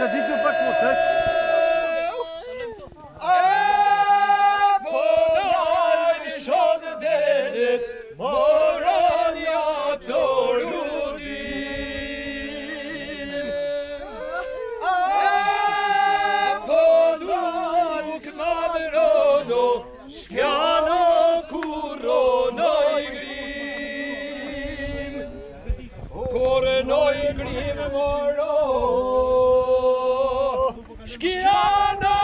ka gjitur pak mocesh. Po dalë shod dedet, moron ja torudin. Po nuk madrono, shkjano kuronoj grim. Koronoj grim moro, shkjano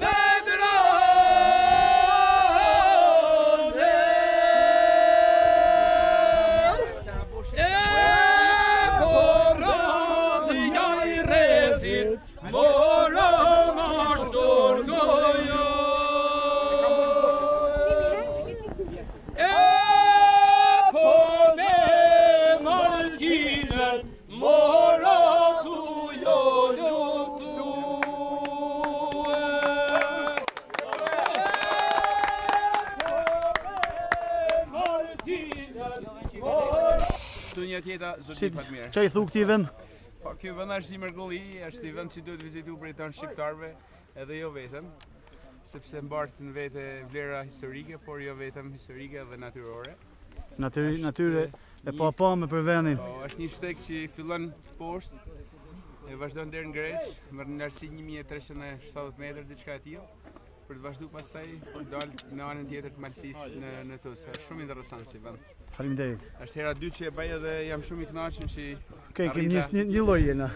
Një tjeta, zoti Fatmire. Çfarë i thu këtij vend? Po ky vend është një mrekulli, është një vend që duhet vizituar prej tonë shqiptarëve, edhe jo vetëm, sepse mbart në vete vlera historike, por jo vetëm historike dhe natyrore. Natyre e papamë për vendin. Po, është një shteg që fillon poshtë e vazhdon deri në Greç, me një lartësi 1370 metër diçka e tillë, për të vazhduar pastaj për dal në anën tjetër të Malësisë në Tuz. Është shumë interesant si vend. Faleminderit. Është hera 2 që e bëj edhe jam shumë i kënaqur që Okej, kemi një lloj jena.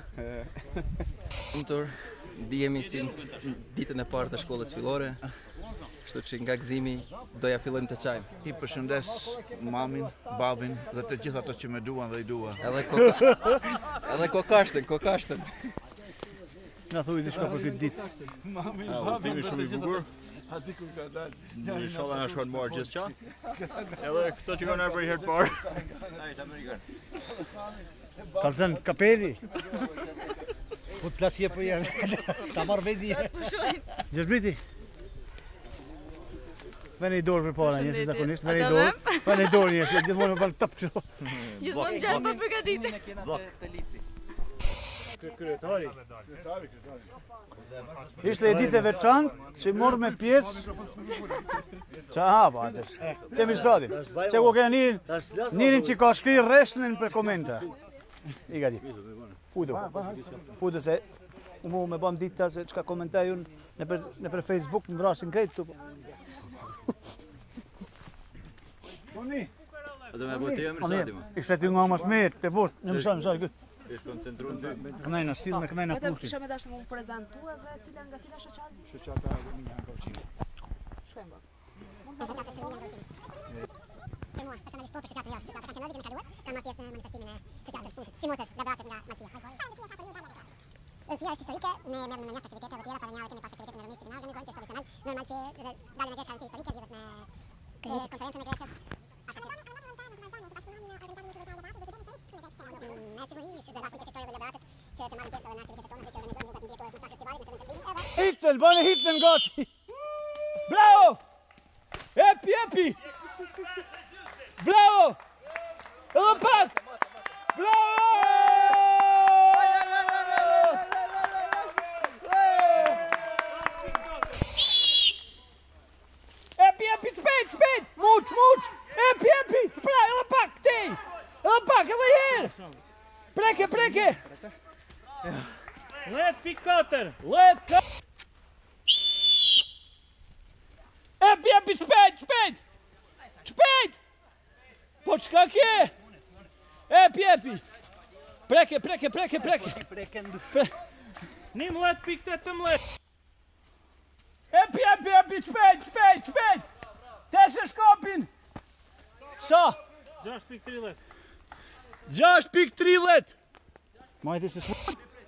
Ndihemi si ditën e parë të shkollës fillore, kështu që nga gëzimi doja fillojmë të çajmë. I përshëndes mamin, babin dhe të gjithë ato që më duan dhe i dua. Edhe kokashtën. Na thuaj diçka për këtë ditë. Mamin, Udhimi shumë i bukur. Aty ku ka dalë. Inshallah na shkon marr gjithçka. Edhe këto që kanë ardhur për herë të parë. Kalzën kapeli. Po të plasje për janë. Ta marr vedi. Gjerbriti. Veni i dorë për para njësë zakonisht, veni i dorë. Veni i dorë njësë, gjithmonë më banë top kështu. Gjithmonë gjatë më përgatitë. Kryetari. Ishte e ditë e veçantë që morë me pjesë që hapa atës. Që mi shtati, që ku kene njërin që ka shkri reshtënin për komenta. I gati. Fudo se mu me bëm dita se që ka komentajun në për Facebook në vrasin krejtë të po. Ishte ty nga mas mirë, të bort, në mësaj këtë. Kënajna silë me kënajna pushti. Kisha me dashtë më prezentu edhe nga cila shoqati? Shoqata Erminja Gauqini. Shkojmë bërë. Shoqata Erminja Gauqini. Për mua, personalisht po për shoqata jo, shoqata ka qenë vitën e kaluar, kam marrë pjesë në manifestimin e shoqatës. Si motër, laboratet nga Masia. Rësia është historike, ne merrem në një aktivitete dhe tjera, para një kemi pas aktivitetet në Romisë që na organizojnë, që është tradicional, normal që dalin e Greqka rëndësi historike lidhet me konferencën e Greqës. Me siguri, që dhe rasin që fiktore dhe liberatet që të marrin pjesë edhe në aktivitetet tona, që organizojnë rrugat mbijetore të mesaj festivalit, me të vend edhe... Hitën, bane hitën gati! Bravo! Epi! Bravo! Edhe pak! Bravo! Epi, shpejt! Muç! Epi! Spra, edhe pak, tej! Edhe pak, edhe herë! Preke! Let pikater! Epi, shpejt! Po qka kje? Epi! Preke! Nim let pikte të mlet! Epi, shpejt! Teshe shkopin! Sa? 6.3 Majti se shumë.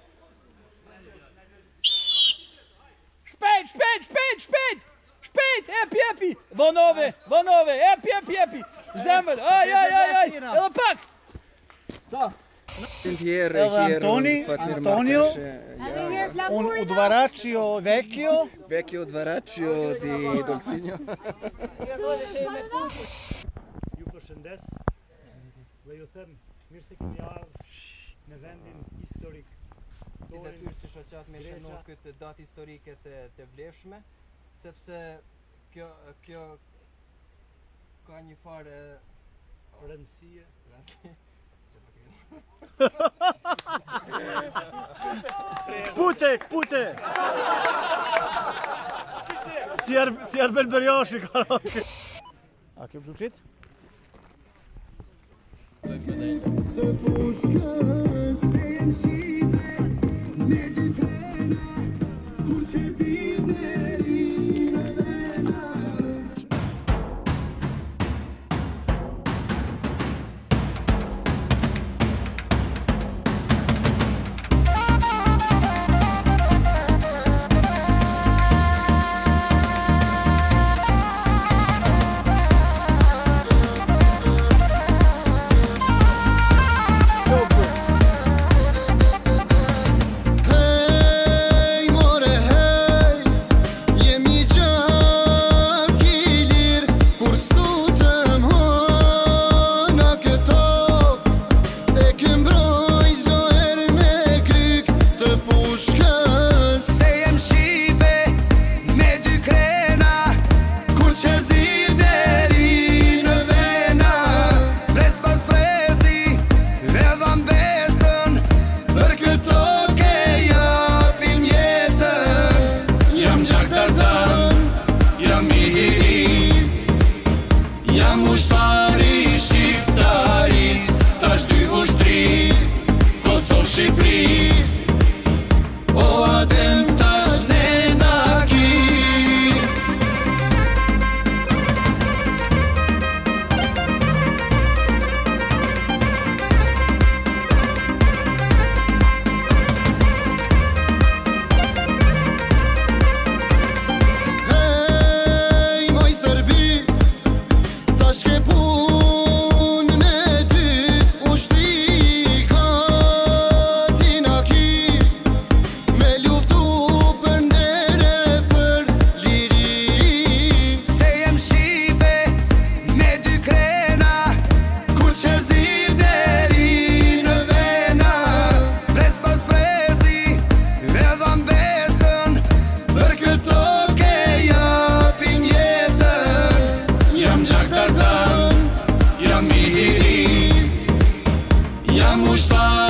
Shpejt! Epi! Vonove! Epi! Zemër! Aj! Edhe pak! Sa? Edhe Antonio, un Udvaraccio Vecchio Udvaraccio di Dolcinio. Ju përshëndes dhe ju them mirë se keni ardhur në vendin historik i detyrës të shoqat me shënon këtë datë historike të vlefshme, sepse kjo ka një farë rëndësie. Kpute! Si Arben Berjashi ka rëndë. A kjo pluqit?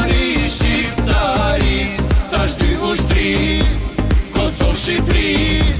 Shqiptari, tash dy ushtri, Kosovë, Shqipëri.